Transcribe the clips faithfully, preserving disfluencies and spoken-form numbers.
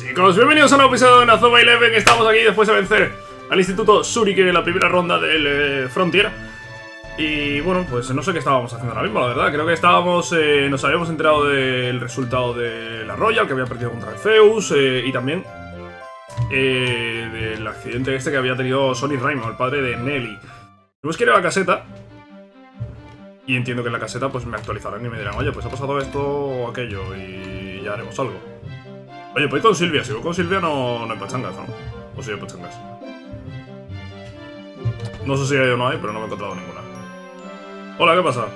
Chicos, bienvenidos a un nuevo episodio de Inazuma Eleven. Estamos aquí después de vencer al Instituto Shuriken en la primera ronda del eh, Frontier. Y bueno, pues no sé qué estábamos haciendo ahora mismo, la verdad. Creo que estábamos, eh, nos habíamos enterado del resultado de la Royal, que había perdido contra el Zeus, eh, y también eh, del accidente este que había tenido Sonny Raimo, el padre de Nelly. Tenemos que ir a la caseta. Y entiendo que en la caseta pues me actualizarán y me dirán, oye, pues ha pasado esto o aquello, y ya haremos algo. Oye, pues ir con Silvia. Si voy con Silvia no, no hay pachangas, ¿no? O si hay pachangas. No sé si hay o no hay, pero no me he encontrado ninguna. Hola, ¿qué pasa?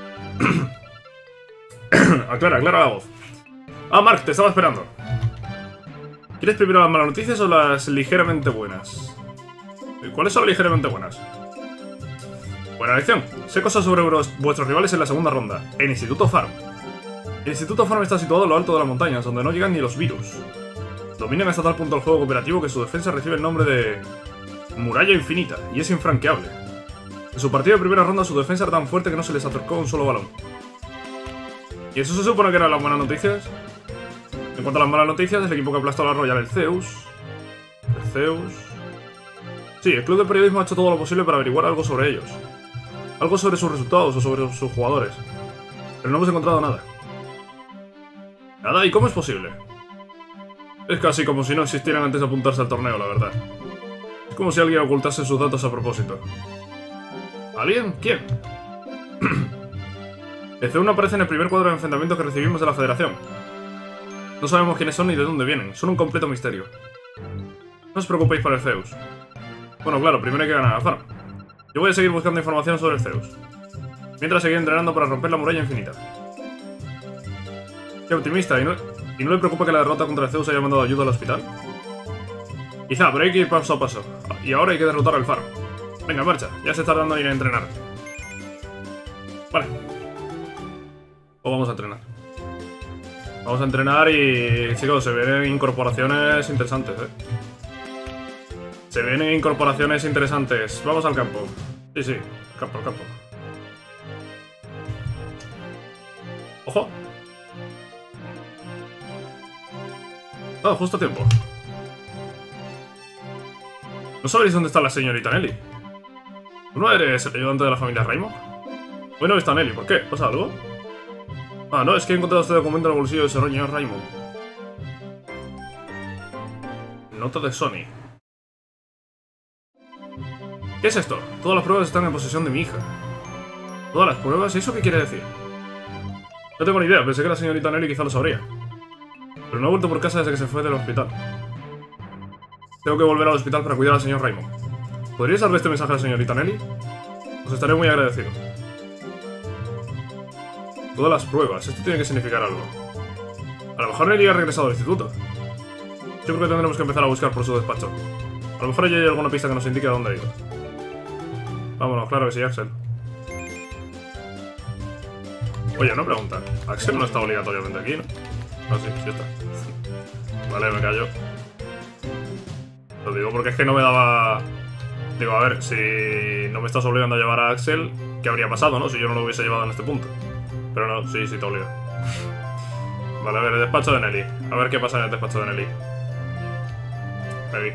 aclara, aclara la voz. Ah, Mark, te estaba esperando. ¿Quieres primero las malas noticias o las ligeramente buenas? ¿Cuáles son las ligeramente buenas? Buena lección. Sé cosas sobre vuestros rivales en la segunda ronda. En Instituto Farm. El Instituto Farm está situado a lo alto de las montañas, donde no llegan ni los virus. Dominan hasta tal punto el juego cooperativo que su defensa recibe el nombre de Muralla Infinita, y es infranqueable. En su partido de primera ronda su defensa era tan fuerte que no se les acercó un solo balón. ¿Y eso se supone que eran las buenas noticias? En cuanto a las malas noticias, el equipo que aplastó a la Royal, el Zeus... El Zeus... Sí, el club de periodismo ha hecho todo lo posible para averiguar algo sobre ellos. Algo sobre sus resultados o sobre sus jugadores. Pero no hemos encontrado nada. ¿Nada? ¿Y cómo es posible? Es casi como si no existieran antes de apuntarse al torneo, la verdad. Es como si alguien ocultase sus datos a propósito. ¿Alguien? ¿Quién? El C uno aparece en el primer cuadro de enfrentamientos que recibimos de la Federación. No sabemos quiénes son ni de dónde vienen, son un completo misterio. No os preocupéis por el Zeus. Bueno, claro, primero hay que ganar a Farm. Yo voy a seguir buscando información sobre el Zeus, mientras seguir entrenando para romper la muralla infinita. Qué optimista, ¿y no, ¿y no le preocupa que la derrota contra el Zeus haya mandado ayuda al hospital? Quizá, pero hay que ir paso a paso. Y ahora hay que derrotar al Farm. Venga, marcha, ya se está dando ir a entrenar. Vale. O vamos a entrenar. Vamos a entrenar y, chicos, se vienen incorporaciones interesantes, eh. Se vienen incorporaciones interesantes. Vamos al campo. Sí, sí, al campo, al campo. ¡Ojo! Ah, justo a tiempo. ¿No sabéis dónde está la señorita Nelly? ¿Tú no eres el ayudante de la familia Raimo? Hoy no está Nelly, ¿por qué? ¿Pasa algo? Ah, no, es que he encontrado este documento en el bolsillo de ese señor Raimo. Nota de Sony. ¿Qué es esto? Todas las pruebas están en posesión de mi hija. ¿Todas las pruebas? ¿Y eso qué quiere decir? No tengo ni idea, pensé que la señorita Nelly quizá lo sabría. Pero no he vuelto por casa desde que se fue del hospital. Tengo que volver al hospital para cuidar al señor Raimo. ¿Podríais darle este mensaje a la señorita Nelly? Os estaré muy agradecido. Todas las pruebas, esto tiene que significar algo. A lo mejor Nelly ha regresado al instituto. Yo creo que tendremos que empezar a buscar por su despacho. A lo mejor allí hay alguna pista que nos indique a dónde ha ido. Vámonos, claro que sí, Axel. Oye, una pregunta. Axel no está obligatoriamente aquí, ¿no? No, sí, sí está. Vale, me callo. Lo digo porque es que no me daba... Digo, a ver, si no me estás obligando a llevar a Axel, ¿qué habría pasado, no? Si yo no lo hubiese llevado en este punto. Pero no, sí, sí te obliga. Vale, a ver, el despacho de Nelly. A ver qué pasa en el despacho de Nelly. Ahí.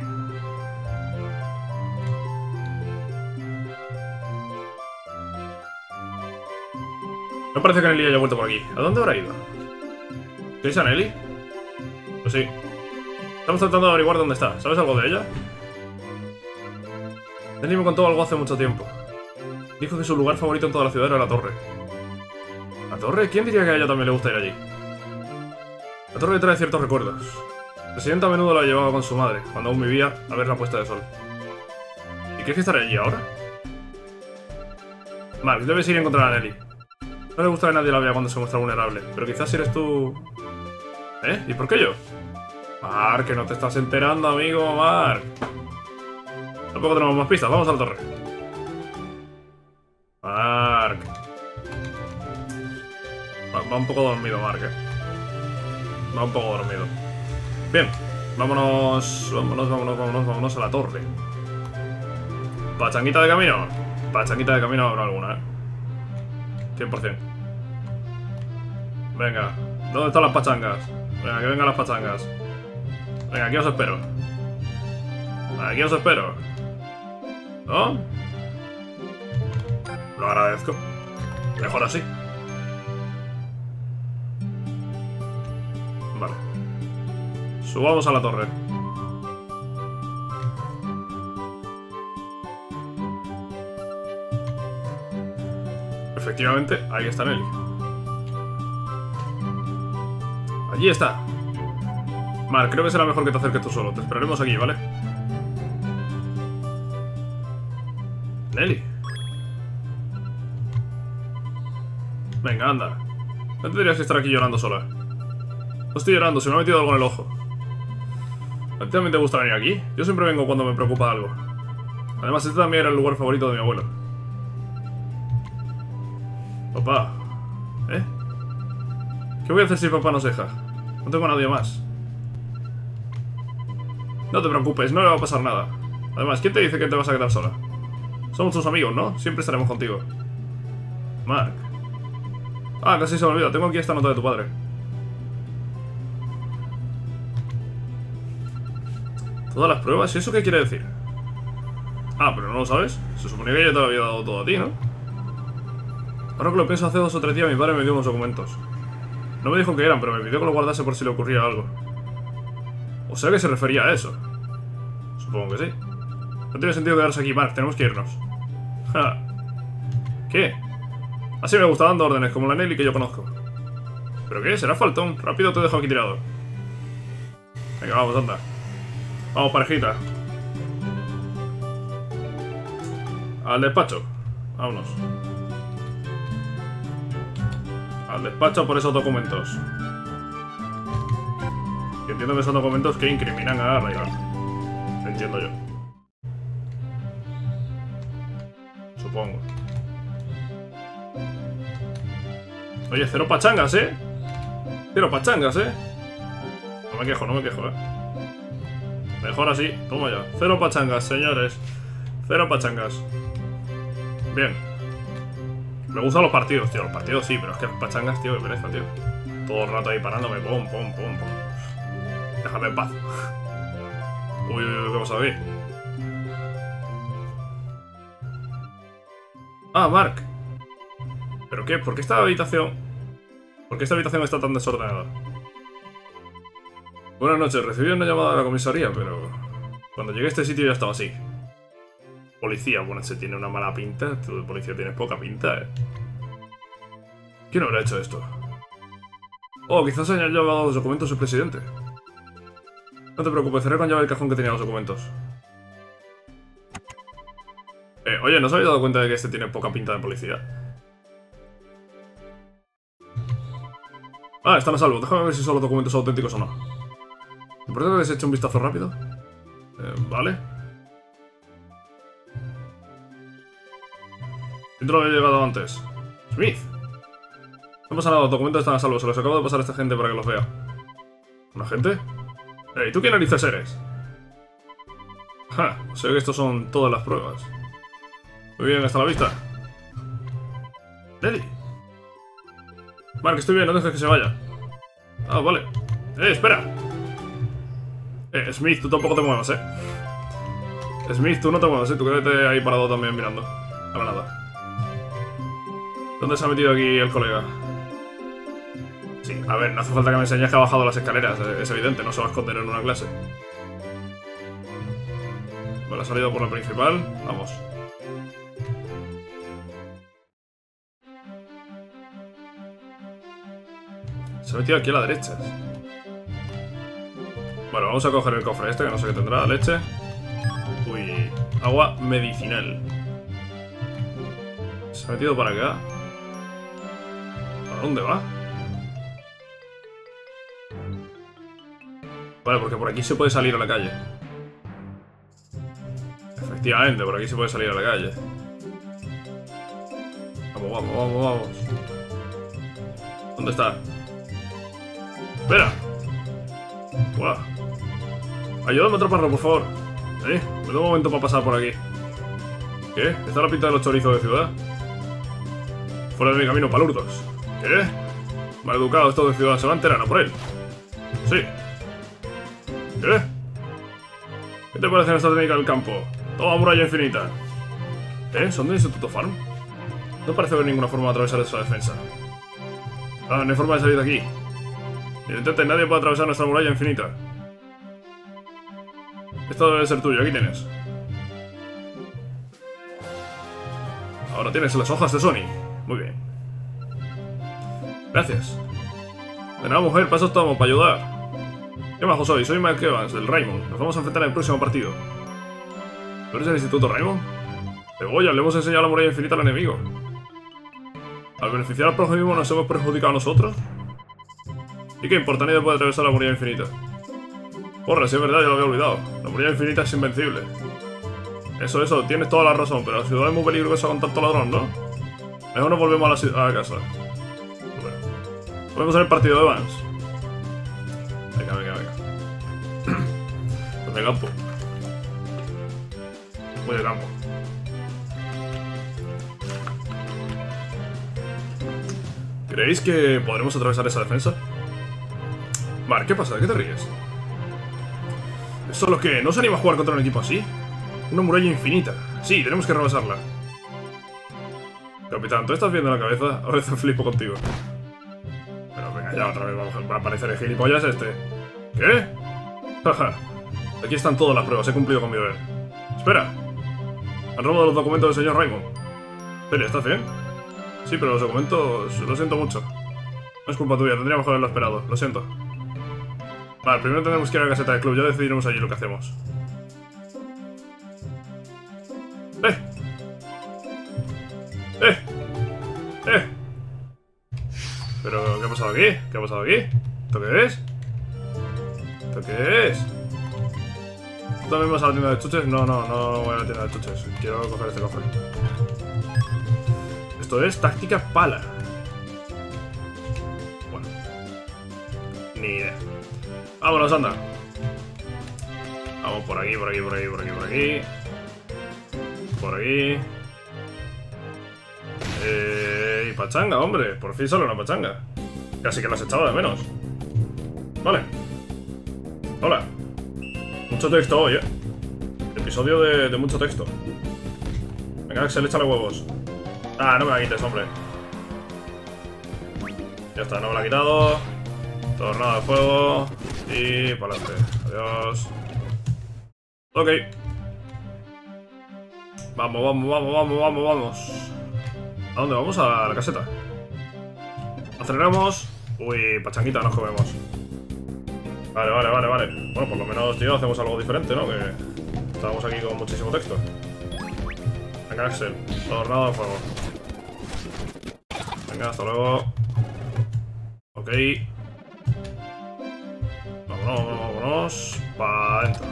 No parece que Nelly haya vuelto por aquí. ¿A dónde habrá ido? ¿Tienes a Nelly? Pues sí. Estamos tratando de averiguar dónde está. ¿Sabes algo de ella? Nelly me contó algo hace mucho tiempo. Dijo que su lugar favorito en toda la ciudad era la torre. ¿La torre? ¿Quién diría que a ella también le gusta ir allí? La torre trae ciertos recuerdos. El presidente a menudo la llevaba con su madre, cuando aún vivía, a ver la puesta de sol. ¿Y crees que estará allí ahora? Mark, debes ir a encontrar a Nelly. No le gusta que nadie la vea cuando se muestra vulnerable, pero quizás si eres tú... ¿Eh? ¿Y por qué yo? Mark, que no te estás enterando, amigo, Mark. Tampoco tenemos más pistas, vamos a la torre. Mark. Va, va un poco dormido, Mark, eh. Va un poco dormido. Bien, vámonos, vámonos, vámonos, vámonos, vámonos a la torre. ¿Pachanguita de camino? Pachanguita de camino habrá alguna, eh. cien por cien. Venga, ¿dónde están las pachangas? Venga, que vengan las pachangas. Venga, aquí os espero. Aquí os espero. ¿No? Lo agradezco. Mejor así. Vale. Subamos a la torre. Efectivamente, ahí está Nelly. Allí está. Mark, creo que será mejor que te acerques tú solo. Te esperaremos aquí, ¿vale? Nelly. Venga, anda. No tendrías que estar aquí llorando sola. No estoy llorando, se me ha metido algo en el ojo. ¿A ti también te gusta venir aquí? Yo siempre vengo cuando me preocupa algo. Además, este también era el lugar favorito de mi abuelo. Papá. ¿Eh? ¿Qué voy a hacer si papá nos deja? No tengo a nadie más. No te preocupes, no le va a pasar nada. Además, ¿quién te dice que te vas a quedar sola? Somos tus amigos, ¿no? Siempre estaremos contigo. Mark. Ah, casi se me olvida. Tengo aquí esta nota de tu padre. Todas las pruebas, ¿y eso qué quiere decir? Ah, pero no lo sabes. Se suponía que ya te lo había dado todo a ti, ¿no? Ahora que lo pienso, hace dos o tres días mi padre me dio unos documentos. No me dijo qué eran, pero me pidió que lo guardase por si le ocurría algo. O sea que se refería a eso. Supongo que sí. No tiene sentido quedarse aquí, Mark. Tenemos que irnos. Ja. ¿Qué? Así me gusta dando órdenes, como la Nelly que yo conozco. ¿Pero qué? ¿Será faltón? Rápido te dejo aquí tirado. Venga, vamos, anda. Vamos, parejita. Al despacho. Vámonos. Al despacho por esos documentos. Que entiendo que son documentos que incriminan a Raygar. Entiendo yo. Supongo. Oye, cero pachangas, ¿eh? Cero pachangas, ¿eh? No me quejo, no me quejo, ¿eh? Mejor así, toma ya. Cero pachangas, señores. Cero pachangas. Bien. Me gustan los partidos, tío. Los partidos sí, pero es que pachangas, tío, qué pereza, tío. Todo el rato ahí parándome. Pum, pum, pum, pum. Déjame en paz. Uy, uy, uy, ¿qué pasa aquí? Ah, Mark. ¿Pero qué? ¿Por qué esta habitación... ¿Por qué esta habitación está tan desordenada? Buenas noches, recibí una llamada de la comisaría, pero... Cuando llegué a este sitio ya estaba así. Policía, bueno, se tiene una mala pinta. Tú de policía tienes poca pinta, eh. ¿Quién habrá hecho esto? Oh, quizás haya llevado los documentos el presidente. No te preocupes, cerré con llave el cajón que tenía los documentos. Eh, oye, ¿no os habéis dado cuenta de que este tiene poca pinta de policía? Ah, están a salvo. Déjame ver si son los documentos auténticos o no. ¿Me importa que les eche un vistazo rápido? Eh, vale. ¿Quién te lo había llegado antes? Smith. No pasa nada, los documentos están a salvo. Se los acabo de pasar a esta gente para que los vea. ¿Un agente? Ey, ¿tú qué narices eres? Ja, o sea que estos son todas las pruebas. Muy bien, hasta la vista. Nelly. Mark, estoy bien, no dejes que se vaya. Ah, vale. Eh, espera. Eh, Smith, tú tampoco te muevas, eh. Smith, tú no te muevas, eh. Tú quédate ahí parado también mirando. A la nada. ¿Dónde se ha metido aquí el colega? Sí, a ver, no hace falta que me enseñes que ha bajado las escaleras. Es evidente, no se va a esconder en una clase. Vale, ha salido por la principal. Vamos. Se ha metido aquí a la derecha. Bueno, vamos a coger el cofre este, que no sé qué tendrá. Leche. Uy, agua medicinal. Se ha metido para acá. ¿A dónde va? Vale, porque por aquí se puede salir a la calle. Efectivamente, por aquí se puede salir a la calle. Vamos, vamos, vamos, vamos. ¿Dónde está? ¡Espera! ¡Guau! Ayúdame a atraparlo, por favor. ¿Eh? Me da un momento para pasar por aquí. ¿Qué? ¿Está la pinta de los chorizos de ciudad? Fuera de mi camino, palurdos. ¿Qué? Maleducado, esto de ciudad. Se va a enterar, ¿no? Por él. Sí. ¿Qué? ¿Qué te parece nuestra técnica del campo? Toma muralla infinita. ¿Eh? ¿Son del Instituto Farm? No parece haber ninguna forma de atravesar esa defensa. Ah, no hay forma de salir de aquí. Ni lo intentes, nadie puede atravesar nuestra muralla infinita. Esto debe ser tuyo, aquí tienes. Ahora tienes las hojas de Sony. Muy bien. Gracias. De nada, mujer, paso estamos para ayudar. ¿Qué bajo soy? Soy Mike Evans, del Raymond. Nos vamos a enfrentar en el próximo partido. ¿Tú eres del Instituto Raymond? Cebolla, le hemos enseñado la muralla infinita al enemigo. Al beneficiar al prójimo nos hemos perjudicado a nosotros. ¿Y qué importa? Nadie puede atravesar la muralla infinita. Porra, si es verdad, ya lo había olvidado. La muralla infinita es invencible. Eso, eso, tienes toda la razón, pero la ciudad es muy peligrosa con tanto ladrón, ¿no? Mejor nos volvemos a la, ciudad, a la casa. Bueno. Volvemos a ver el partido de Evans. Venga, venga, venga. Pues de campo. Muy de campo. ¿Creéis que podremos atravesar esa defensa? Vale, ¿qué pasa? ¿De qué te ríes? ¿Solo que no se anima a jugar contra un equipo así? Una muralla infinita. Sí, tenemos que rebasarla. Capitán, ¿tú estás viendo la cabeza? A veces flipo contigo. Pero venga, ya otra vez vamos a aparecer el gilipollas este. ¿Qué? Jaja. Aquí están todas las pruebas, he cumplido con mi deber. Espera. Han robado los documentos del señor Raymond. Celia, ¿estás bien? Sí, pero los documentos... Lo siento mucho. No es culpa tuya, tendríamos que haberlo esperado. Lo siento. Vale, primero tenemos que ir a la caseta del club. Ya decidiremos allí lo que hacemos. ¡Eh! ¡Eh! ¡Eh! ¿Pero qué ha pasado aquí? ¿Qué ha pasado aquí? ¿Esto qué es? ¿Esto qué es? ¿Tú también vas a la tienda de chuches? No, no, no voy a la tienda de chuches. Quiero coger este cofre. Esto es táctica pala. Bueno. Ni idea. Vámonos, anda. Vamos por aquí, por aquí, por aquí, por aquí, por aquí. Por aquí. Eh, y pachanga, hombre. Por fin sale una pachanga. Casi que las echaba de menos. Vale. Hola. Mucho texto hoy, eh. Episodio de, de mucho texto. Venga, Axel, échale huevos. Ah, no me la quites, hombre. Ya está, no me la ha quitado. Tornado de fuego. Y para adelante. Adiós. Ok. Vamos, vamos, vamos, vamos, vamos, vamos. ¿A dónde vamos? A la caseta. Aceleramos. Uy, pachanguita, nos comemos. Vale, vale, vale, vale. Bueno, por lo menos, tío, hacemos algo diferente, ¿no? Que estamos aquí con muchísimo texto. Venga, Axel. Tornado de fuego. Venga, hasta luego. Ok. Vámonos, vámonos, vámonos. Para adentro.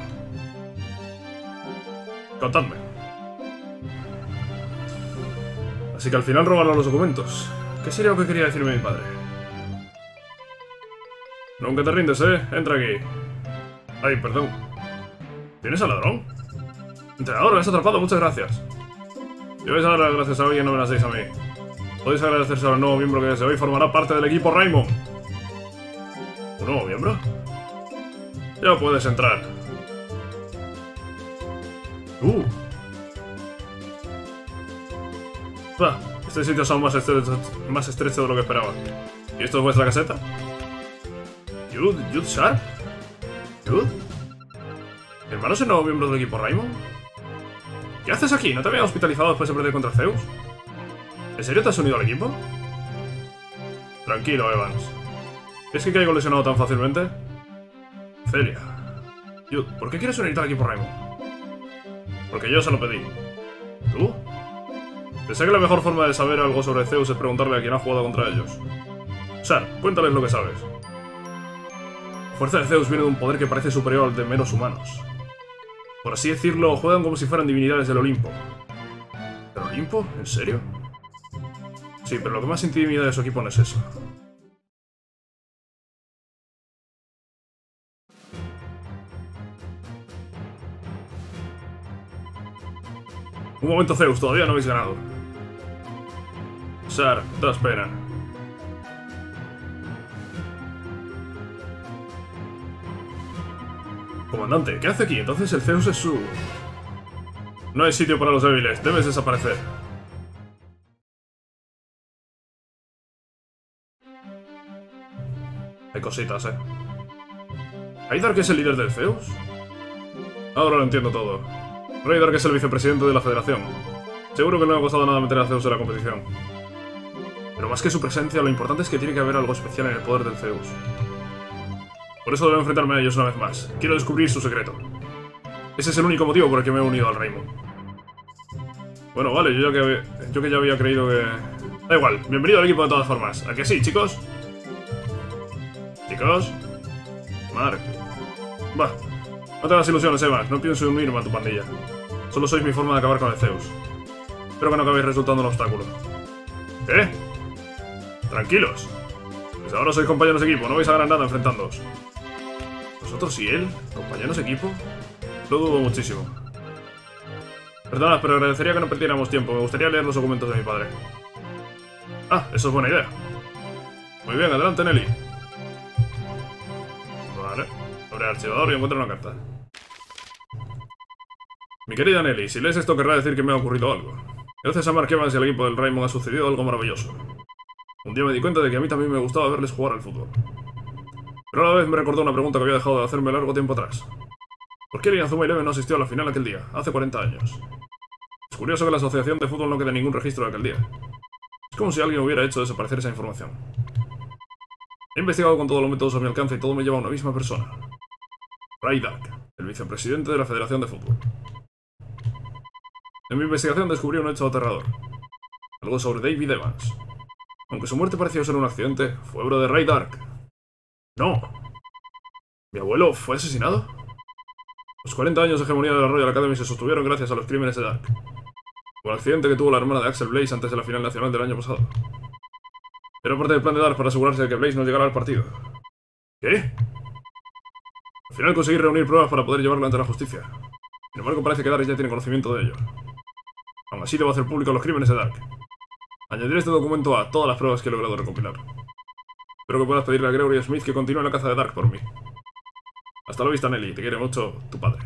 Contadme. Así que al final robaron los documentos. ¿Qué sería lo que quería decirme mi padre? Nunca te rindes, ¿eh? Entra aquí. Ay, perdón. ¿Tienes al ladrón? Entrenador, me has atrapado, muchas gracias. Si vais a dar las gracias a alguien, no me las deis a mí. Podéis agradecerse al nuevo miembro que desde hoy formará parte del equipo Raymond. ¿Un nuevo miembro? Ya puedes entrar. Uh. Ah, este sitio es aún más estrecho, más estrecho de lo que esperaba. ¿Y esto es vuestra caseta? ¿Yud? ¿Yud Sharp? ¿Yud? ¿Mi hermano es el nuevo miembro del equipo Raymond? ¿Qué haces aquí? ¿No te había hospitalizado después de perder contra Zeus? ¿En serio te has unido al equipo? Tranquilo, Evans. ¿Es que caigo lesionado tan fácilmente? Celia. Yud, ¿por qué quieres unirte al equipo Raymond? Porque yo se lo pedí. ¿Tú? Pensé que la mejor forma de saber algo sobre Zeus es preguntarle a quien ha jugado contra ellos. Sar, cuéntales lo que sabes. La fuerza de Zeus viene de un poder que parece superior al de meros humanos. Por así decirlo, juegan como si fueran divinidades del Olimpo. ¿Del Olimpo? ¿En serio? Sí, pero lo que más intimida de su equipo no es eso. Un momento, Zeus, todavía no habéis ganado. Sar, das pena. Comandante, ¿qué hace aquí? Entonces el Zeus es su... No hay sitio para los débiles, debes desaparecer. Hay cositas, eh. ¿Raydark es el líder del Zeus? Ahora lo entiendo todo. Raydark es el vicepresidente de la federación. Seguro que no le ha costado nada meter a Zeus en la competición. Pero más que su presencia, lo importante es que tiene que haber algo especial en el poder del Zeus. Por eso debo enfrentarme a ellos una vez más. Quiero descubrir su secreto. Ese es el único motivo por el que me he unido al Raimon. Bueno, vale, yo, ya que, yo que ya había creído que... Da igual, bienvenido al equipo de todas formas. ¿A que sí, chicos? ¿Chicos? Mark. Bah, no te hagas ilusiones, Eva. No pienso unirme a tu pandilla. Solo sois mi forma de acabar con el Zeus. Espero que no acabéis resultando un obstáculo. ¿Qué? Tranquilos. Pues ahora sois compañeros de equipo, no vais a ganar nada enfrentándoos. ¿Vosotros y él? ¿Compañeros de equipo? Lo dudo muchísimo. Perdonad, pero agradecería que no perdiéramos tiempo. Me gustaría leer los documentos de mi padre. Ah, eso es buena idea. Muy bien, adelante, Nelly. Vale. Abre el archivador y encuentra una carta. Mi querida Nelly, si lees esto querrá decir que me ha ocurrido algo. Gracias a Mark Evans y al equipo del Raimon ha sucedido algo maravilloso. Un día me di cuenta de que a mí también me gustaba verles jugar al fútbol. Pero a la vez me recordó una pregunta que había dejado de hacerme largo tiempo atrás. ¿Por qué Inazuma Eleven no asistió a la final aquel día, hace cuarenta años? Es curioso que la asociación de fútbol no quede ningún registro de aquel día. Es como si alguien hubiera hecho desaparecer esa información. He investigado con todos los métodos a mi alcance y todo me lleva a una misma persona. Raydark, el vicepresidente de la Federación de Fútbol. En mi investigación descubrí un hecho aterrador. Algo sobre David Evans. Aunque su muerte pareció ser un accidente, fue obra de Raydark. ¡No! ¿Mi abuelo fue asesinado? Los cuarenta años de hegemonía de la Royal Academy se sostuvieron gracias a los crímenes de Dark. O el accidente que tuvo la hermana de Axel Blaze antes de la final nacional del año pasado. Era parte del plan de Dark para asegurarse de que Blaze no llegara al partido. ¿Qué? Al final conseguí reunir pruebas para poder llevarlo ante la justicia. Sin embargo, parece que Dark ya tiene conocimiento de ello. Aún así, debo hacer público los crímenes de Dark. Añadiré este documento a todas las pruebas que he logrado recopilar. Espero que puedas pedirle a Gregory Smith que continúe la caza de Dark por mí. Hasta la vista, Nelly. Te quiere mucho tu padre.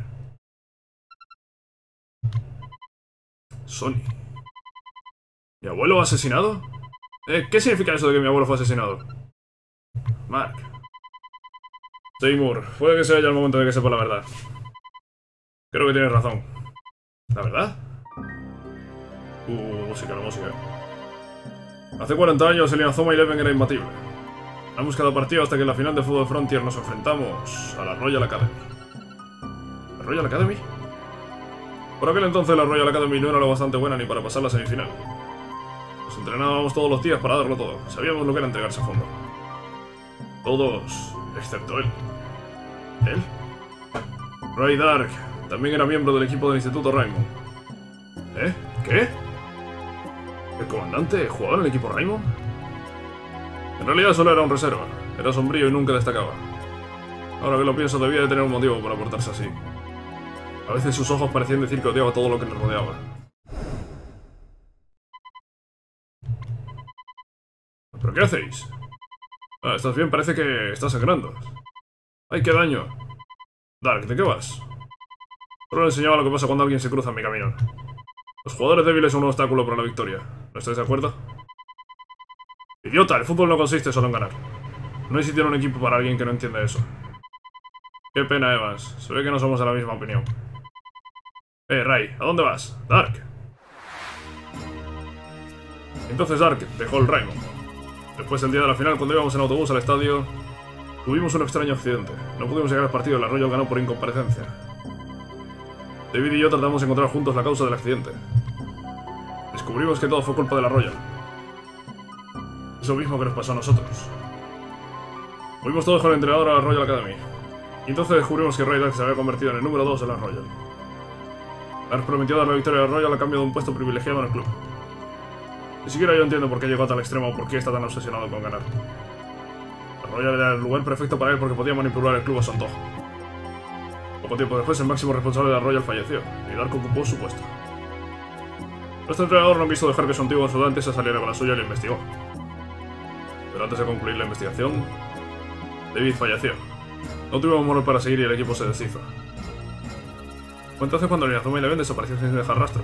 Sony. ¿Mi abuelo asesinado? Eh, ¿Qué significa eso de que mi abuelo fue asesinado? Mark. Seymour, puede que sea ya el momento de que sepa la verdad. Creo que tienes razón. ¿La verdad? Uh, música, la música. Hace cuarenta años el Inazuma Eleven era imbatible. Hemos cada partido hasta que en la final de Fútbol Frontier nos enfrentamos a la Royal Academy. ¿La Royal Academy? Por aquel entonces la Royal Academy no era lo bastante buena ni para pasar la semifinal. Nos entrenábamos todos los días para darlo todo. Sabíamos lo que era entregarse a fondo. Todos, excepto él. ¿Él? Raydark también era miembro del equipo del Instituto Raimon. ¿Eh? ¿Qué? ¿El comandante jugaba en el equipo Raimon? En realidad solo era un reserva. Era sombrío y nunca destacaba. Ahora que lo pienso, debía de tener un motivo para portarse así. A veces sus ojos parecían decir que odiaba todo lo que le rodeaba. ¿Pero qué hacéis? Ah, ¿estás bien? Parece que estás sangrando. ¡Ay, qué daño! Dark, ¿de qué vas? Solo le enseñaba lo que pasa cuando alguien se cruza en mi camino. Los jugadores débiles son un obstáculo para la victoria. ¿No estáis de acuerdo? ¡Idiota! El fútbol no consiste solo en ganar. No hay sitio en un equipo para alguien que no entiende eso. Qué pena, Evans. Se ve que no somos de la misma opinión. Eh, Ray, ¿a dónde vas? Dark. Entonces Dark dejó el Raimon. Después, el día de la final, cuando íbamos en autobús al estadio, tuvimos un extraño accidente. No pudimos llegar al partido y la Royal ganó por incomparecencia. David y yo tratamos de encontrar juntos la causa del accidente. Descubrimos que todo fue culpa de la Royal. Es lo mismo que nos pasó a nosotros. Fuimos todos con el entrenador a la Royal Academy. Y entonces descubrimos que Raydark se había convertido en el número dos de la Royal. Dark prometió dar la victoria a la Royal a cambio de un puesto privilegiado en el club. Ni siquiera yo entiendo por qué llegó a tal extremo o por qué está tan obsesionado con ganar. La Royal era el lugar perfecto para él porque podía manipular el club a su antojo. Poco tiempo después, el máximo responsable de la Royal falleció, y Dark ocupó su puesto. Nuestro entrenador no quiso dejar que su antiguo ayudante se saliera con la suya y le investigó. Pero antes de concluir la investigación, David falleció. No tuvimos moral para seguir y el equipo se deshizo. Fue entonces cuando Inazuma Eleven desapareció sin dejar rastro.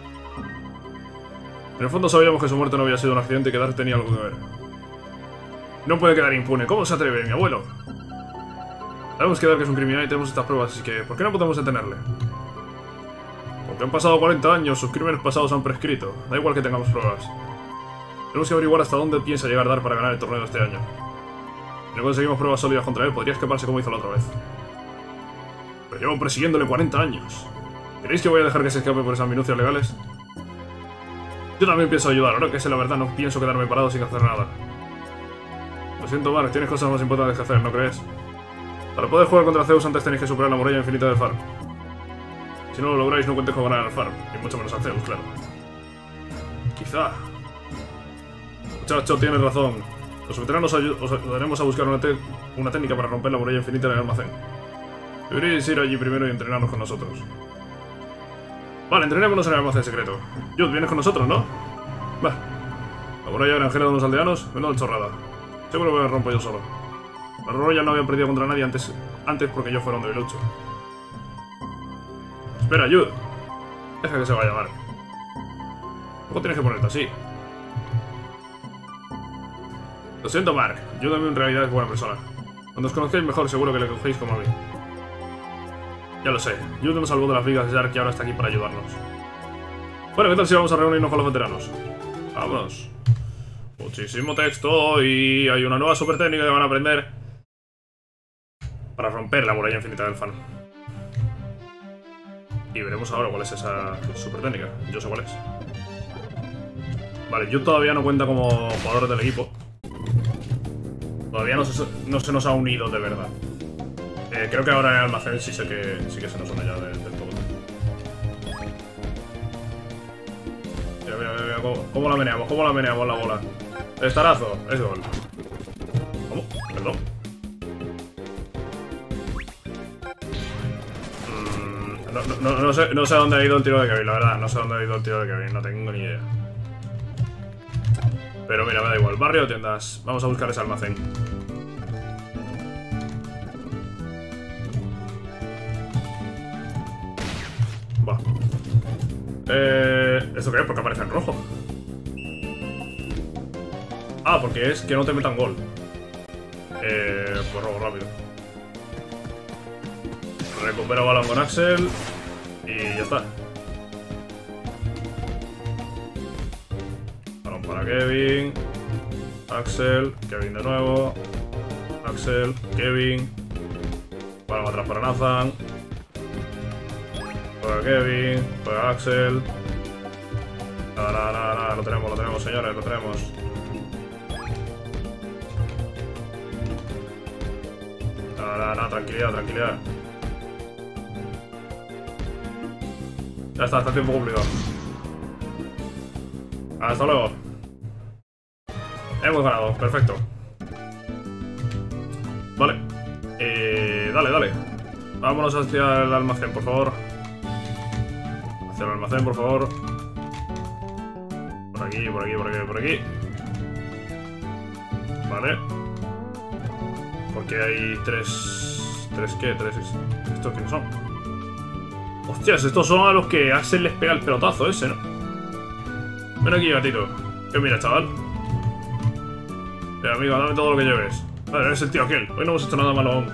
En el fondo sabíamos que su muerte no había sido un accidente y que Dark tenía algo que ver. No puede quedar impune. ¿Cómo se atreve, mi abuelo? Sabemos que Dark es un criminal y tenemos estas pruebas, así que ¿por qué no podemos detenerle? Porque han pasado cuarenta años, sus crímenes pasados han prescrito. Da igual que tengamos pruebas. Tenemos que averiguar hasta dónde piensa llegar Dark para ganar el torneo de este año. Si no conseguimos pruebas sólidas contra él, podría escaparse como hizo la otra vez. Pero llevo persiguiéndole cuarenta años. ¿Queréis que voy a dejar que se escape por esas minucias legales? Yo también pienso ayudar. Ahora que sé la verdad, no pienso quedarme parado sin hacer nada. Lo siento, Mark, tienes cosas más importantes que hacer, ¿no crees? Para poder jugar contra Zeus antes tenéis que superar la muralla infinita del Farm. Si no lo lográis, no cuentes con ganar al Farm, y mucho menos a Zeus, claro. Quizá. Muchacho, tienes razón. Los veteranos os ayudaremos a buscar una, una técnica para romper la muralla infinita en el almacén. Deberíais ir allí primero y entrenarnos con nosotros. Vale, entrenémonos en el almacén secreto. Jude, vienes con nosotros, ¿no? Va. La muralla granjera de unos aldeanos, menuda chorrada. Seguro que me rompo yo solo. La Royal no había perdido contra nadie antes, antes porque yo fuera un debilucho. Espera, Jude. Deja que se vaya a llamar. Luego tienes que ponerte así. Lo siento, Mark. Jude en realidad es buena persona. Cuando os conozcáis mejor, seguro que le cogéis como a mí. Ya lo sé. Jude nos salvó de las vigas de Dark y ahora está aquí para ayudarnos. Bueno, ¿qué tal si vamos a reunirnos con los veteranos? Vámonos. Muchísimo texto y hay una nueva super técnica que van a aprender para romper la muralla infinita del Fan. Y veremos ahora cuál es esa super técnica. Yo sé cuál es. Vale, Jude todavía no cuenta como jugador del equipo. Todavía no se, no se nos ha unido de verdad. Eh, creo que ahora en el almacén sí sé que sí que se nos une ya de, del todo. Mira, mira, mira, ¿cómo, cómo la meneamos? ¿Cómo la meneamos la bola? Estarazo, es gol. ¿Cómo? Perdón. Mm, no, no, no, sé, no sé dónde ha ido el tiro de Kevin, la verdad. No sé dónde ha ido el tiro de Kevin, no tengo ni idea. Pero mira, me da igual. Barrio o tiendas. Vamos a buscar ese almacén. Va. Eh, ¿Esto qué es? ¿Por qué aparece en rojo? Ah, porque es que no te metan gol. Eh, pues robo rápido. Recupero balón con Axel. Y ya está. Balón para Kevin. Axel. Kevin de nuevo. Axel. Kevin. Balón atrás para Nathan. Para Kevin. Para Axel. Nada, nada, nada, nada. Lo tenemos, lo tenemos, señores. Lo tenemos. Nada, nada, nada. Tranquilidad, tranquilidad. Ya está, está tiempo cumplido. Hasta luego. Hemos ganado, perfecto. Vale. Eh, dale, dale. Vámonos hacia el almacén, por favor. Hacia el almacén, por favor. Por aquí, por aquí, por aquí, por aquí. Vale. Porque hay tres... ¿Tres qué? ¿Tres? ¿Estos quiénes son? Hostias, estos son a los que Axel les pega el pelotazo ese, ¿no? Ven aquí, gatito. ¿Qué mira, chaval? Mira, amigo, dame todo lo que lleves. Vale, eres el tío aquel. Hoy no hemos hecho nada malo aún.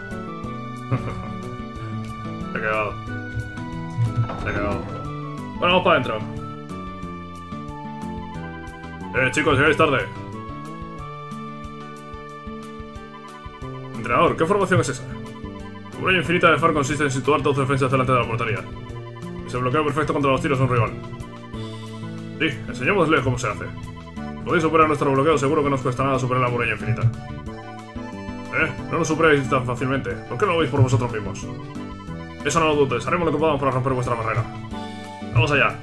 Se ha cagado. Se ha cagado. Bueno, vamos para adentro. Eh, chicos, llegáis tarde. Entrenador, ¿qué formación es esa? La muralla infinita de Far consiste en situar dos defensas delante de la portería. Es el bloqueo perfecto contra los tiros de un rival. Sí, enseñémosle cómo se hace. Si podéis superar nuestro bloqueo, seguro que no os cuesta nada superar la muralla infinita. Eh, no nos superéis tan fácilmente. ¿Por qué no lo veis por vosotros mismos? Eso no lo dudes, haremos lo que podamos para romper vuestra barrera. ¡Vamos allá!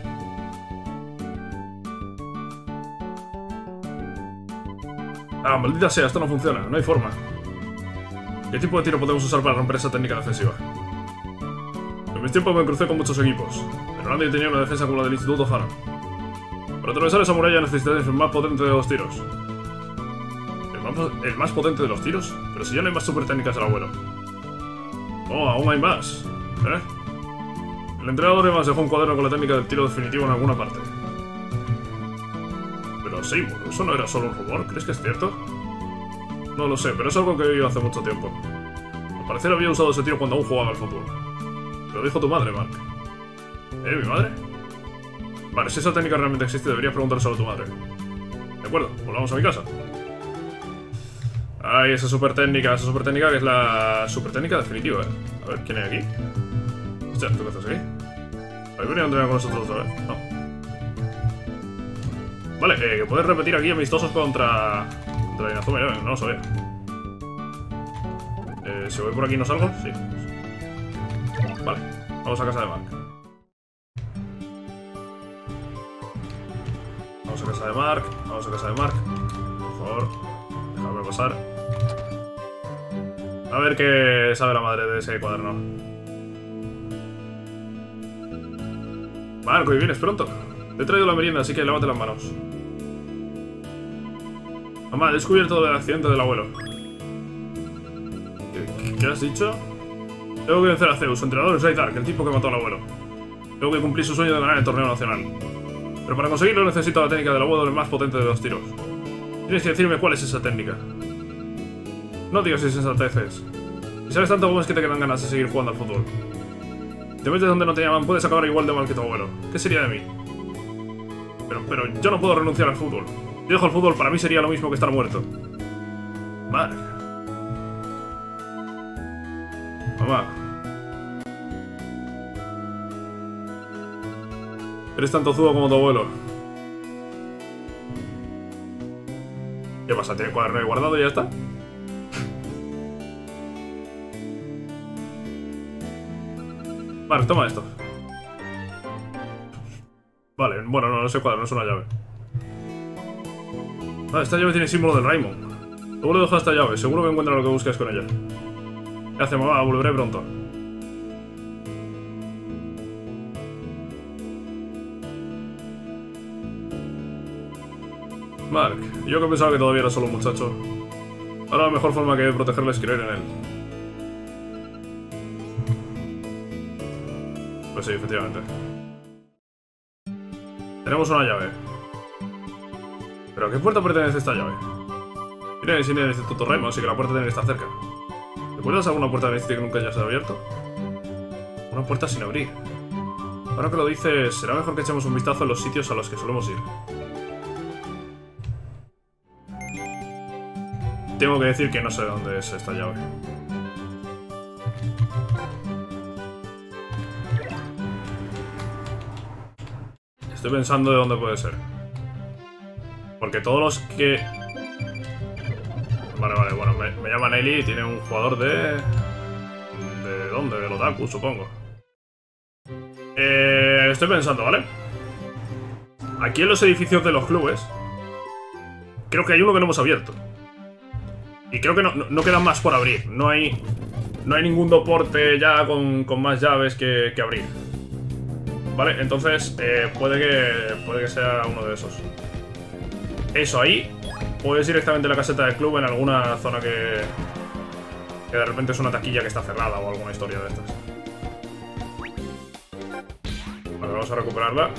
Ah, maldita sea, esto no funciona, no hay forma. ¿Qué tipo de tiro podemos usar para romper esa técnica defensiva? En mis tiempos me crucé con muchos equipos, pero nadie tenía una defensa como la del Instituto Hana. Para atravesar esa muralla necesitáis el más potente de los tiros. ¿El más, ¿El más potente de los tiros? Pero si ya no hay más super técnicas del abuelo. Oh, aún hay más. ¿Eh? El entrenador Evans dejó un cuaderno con la técnica del tiro definitivo en alguna parte. Pero Seymour, ¿eso no era solo un rumor? ¿Crees que es cierto? No lo sé, pero es algo que he oído hace mucho tiempo. Al parecer había usado ese tiro cuando aún jugaba al fútbol. Lo dijo tu madre, Mark. ¿Eh, mi madre? Vale, si esa técnica realmente existe, deberías preguntárselo a tu madre. De acuerdo, volvamos a mi casa. Ay, esa super técnica, esa super técnica que es la super técnica definitiva, ¿eh? A ver, ¿quién hay aquí? Hostia, ¿tú qué haces aquí? ¿Habéis venido a entrenar con nosotros otra vez? No. Vale, eh, que puedes repetir aquí amistosos contra... contra Inazuma, ya, no lo sabía. Eh, si voy por aquí no salgo, sí. Vale, vamos a casa de Mark. Vamos a casa de Mark, vamos a casa de Mark. Por favor, déjame pasar. A ver qué sabe la madre de ese cuaderno. Mark, hoy vienes pronto. Te he traído la merienda, así que lávate las manos. Mamá, he descubierto el accidente del abuelo. ¿Qué, qué has dicho? Tengo que vencer a Zeus, su entrenador es Dark, el tipo que mató al abuelo. Tengo que cumplir su sueño de ganar el torneo nacional. Pero para conseguirlo necesito la técnica del abuelo más potente de los tiros. Tienes que decirme cuál es esa técnica. No digas insensateces. Si sabes tanto como es que te quedan ganas de seguir jugando al fútbol. Si te metes donde no te llaman, puedes acabar igual de mal que tu abuelo. ¿Qué sería de mí? Pero, pero yo no puedo renunciar al fútbol. Si dejo el fútbol, para mí sería lo mismo que estar muerto. Mark. Mamá. Eres tan tozudo como tu abuelo. ¿Qué pasa? ¿Tiene el cuaderno ahí guardado y ya está? Vale, toma esto. Vale, bueno, no, no es el cuaderno, es una llave. Vale, esta llave tiene símbolo del Raymond. Seguro dejo esta llave, seguro que encuentra lo que buscas con ella. Gracias, mamá, volveré pronto. Mark, yo que pensaba que todavía era solo un muchacho. Ahora la mejor forma que hay de protegerle es creer en él. Pues sí, efectivamente. Tenemos una llave. ¿Pero a qué puerta pertenece esta llave? Mira el insignia del Instituto Raymond, así que la puerta tiene que estar cerca. ¿Recuerdas alguna puerta del instituto que nunca haya sido abierto? Una puerta sin abrir. Ahora que lo dices, será mejor que echemos un vistazo en los sitios a los que solemos ir. Tengo que decir que no sé dónde es esta llave. Estoy pensando de dónde puede ser. Porque todos los que... Vale, vale, bueno, me, me llama Nelly y tiene un jugador de... ¿De dónde? Del Otaku, supongo. Eh, estoy pensando, ¿vale? Aquí en los edificios de los clubes creo que hay uno que no hemos abierto. Y creo que no, no, no quedan más por abrir. No hay... No hay ningún deporte ya con, con más llaves que, que abrir. Vale, entonces eh, puede que puede que sea uno de esos. Eso ahí. O es directamente la caseta del club en alguna zona que... Que de repente es una taquilla que está cerrada o alguna historia de estas. Vale, vamos a recuperarla.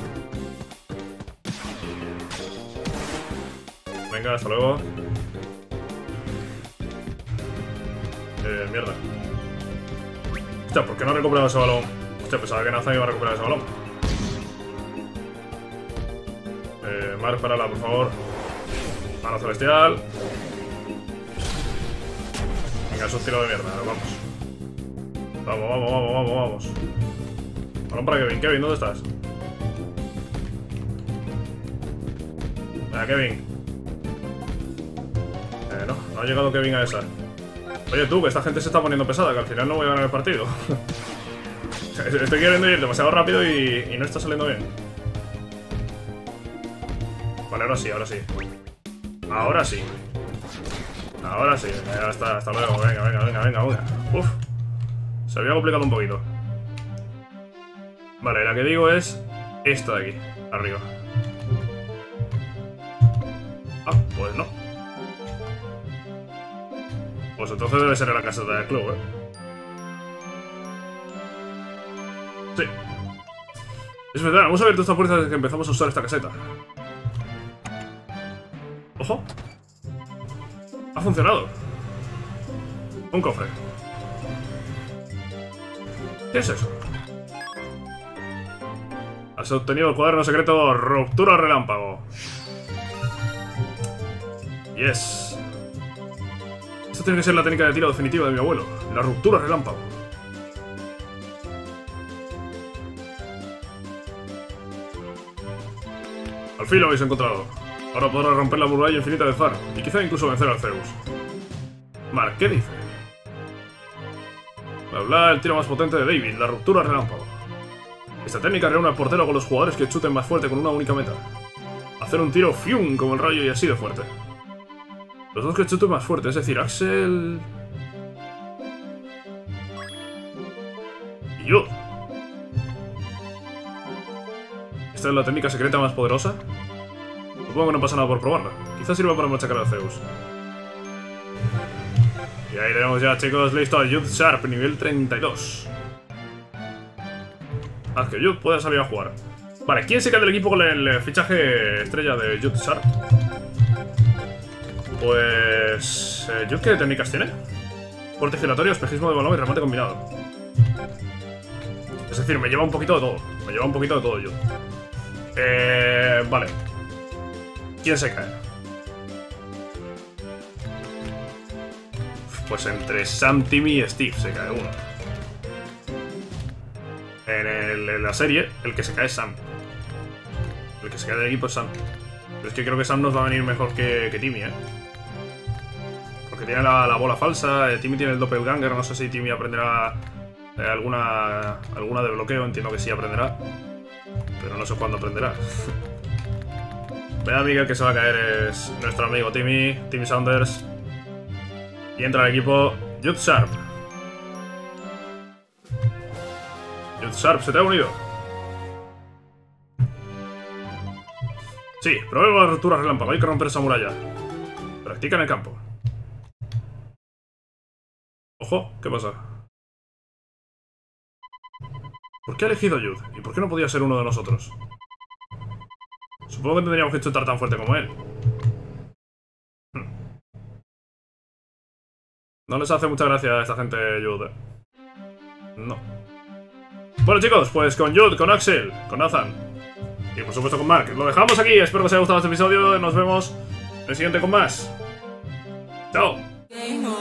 Venga, hasta luego. Eh, mierda. Hostia, ¿por qué no he recuperado ese balón? Hostia, pensaba que Nathan iba a recuperar ese balón. Eh, Mark, parala, por favor. Mano celestial. Venga, es un tiro de mierda, vamos. Vamos, vamos, vamos, vamos, vamos. Balón para Kevin. Kevin, ¿dónde estás? Venga, Kevin. Eh, no, no ha llegado Kevin a esa. Oye tú, que esta gente se está poniendo pesada, que al final no voy a ganar el partido. Estoy queriendo ir demasiado rápido y, y no está saliendo bien. Vale, ahora sí, ahora sí. Ahora sí. Ahora sí, ya está, hasta luego. Venga, venga, venga, venga, venga. Uf. Se había complicado un poquito. Vale, la que digo es esta de aquí, arriba. Ah, pues no. Pues entonces debe ser en la caseta del club, ¿eh? Sí. Es verdad, hemos abierto esta puerta desde que empezamos a usar esta caseta. ¡Ojo! Ha funcionado. Un cofre. ¿Qué es eso? Has obtenido el cuaderno secreto Ruptura Relámpago. Yes. Esta tiene que ser la técnica de tiro definitiva de mi abuelo. La Ruptura Relámpago. Al fin lo habéis encontrado. Ahora podrás romper la muralla infinita de Zar. Y quizá incluso vencer al Zeus. Mark, ¿qué dice? Bla bla, el tiro más potente de David, la Ruptura Relámpago. Esta técnica reúne al portero con los jugadores que chuten más fuerte con una única meta. Hacer un tiro fium como el rayo y así de fuerte. Los dos que chuten más fuerte, es decir, Axel... y yo. ¿Esta es la técnica secreta más poderosa? Supongo que no pasa nada por probarla. Quizás sirva para machacar a Zeus. Y ahí tenemos ya, chicos, listo a Youth Sharp, nivel treinta y dos. Haz que Youth pueda salir a jugar. Vale, ¿quién se queda del equipo con el fichaje estrella de Youth Sharp? Pues... Eh, ¿Youth qué técnicas tiene? Corte giratorio, espejismo de balón y remate combinado. Es decir, me lleva un poquito de todo. Me lleva un poquito de todo Youth. Eh... Vale. ¿Quién se cae? Pues entre Sam, Timmy y Steve se cae uno. En, el, en la serie, el que se cae es Sam. El que se cae del equipo es Sam. Pero es que creo que Sam nos va a venir mejor que, que Timmy, ¿eh? Porque tiene la, la bola falsa, eh, Timmy tiene el doppelganger, no sé si Timmy aprenderá eh, alguna, alguna de bloqueo, entiendo que sí aprenderá. Pero no sé cuándo aprenderá. Vea, Miguel, que se va a caer es nuestro amigo Timmy, Timmy Saunders. Y entra al equipo Youth Sharp. Youth Sharp, ¿se te ha unido? Sí, probemos la ruptura relámpago. Hay que romper esa muralla. Practica en el campo. Ojo, ¿qué pasa? ¿Por qué ha elegido Youth? ¿Y por qué no podía ser uno de nosotros? Supongo que tendríamos que chutar tan fuerte como él. No les hace mucha gracia a esta gente Youth, ¿eh? No. Bueno, chicos, pues con Youth, con Axel, con Nathan y por supuesto con Mark. Lo dejamos aquí. Espero que os haya gustado este episodio. Nos vemos en el siguiente con más. Chao.